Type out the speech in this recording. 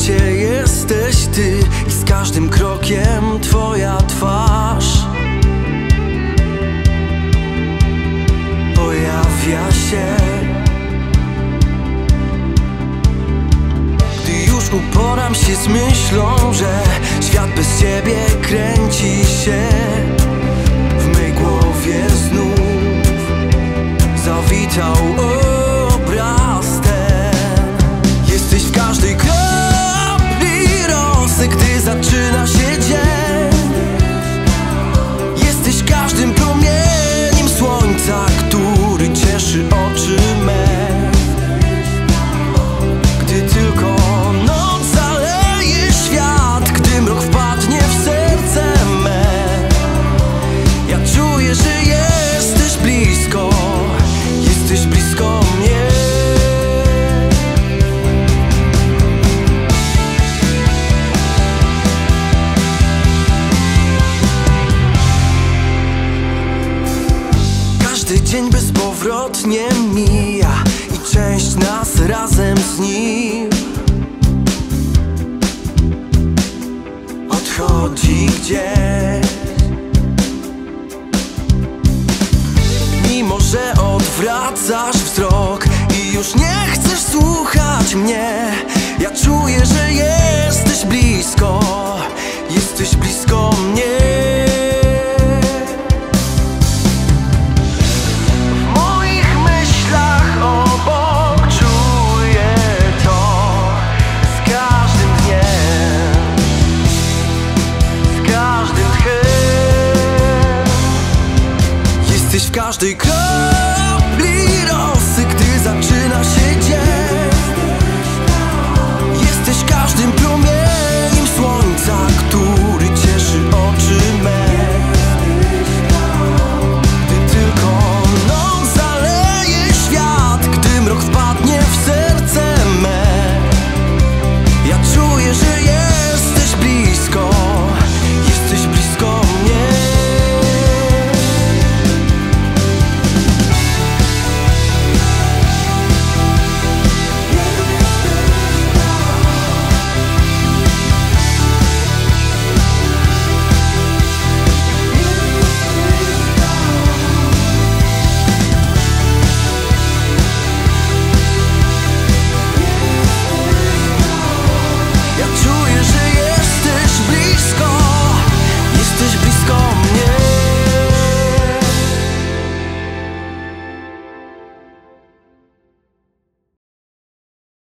świecie jesteś ty i z każdym krokiem twoja twarz pojawia się. Gdy już uporam się z myślą, że świat bez ciebie kręci się, w mej głowie znów zawitał obraz ten. Jesteś w każdej kropli rosy, gdy zaczyna się dzień. Jesteś każdym promieniem słońca, który cieszy oczy me. Gdy tylko noc zaleje świat, gdy mrok wpadnie w serce me, ja czuję, że jesteś blisko, jesteś blisko mnie. Każdy dzień bezpowrotnie mija i część nas razem z nim odchodzi gdzieś. Mimo że odwracasz wzrok i już nie chcesz słuchać mnie, ja czuję, że jesteś blisko, jesteś blisko mnie.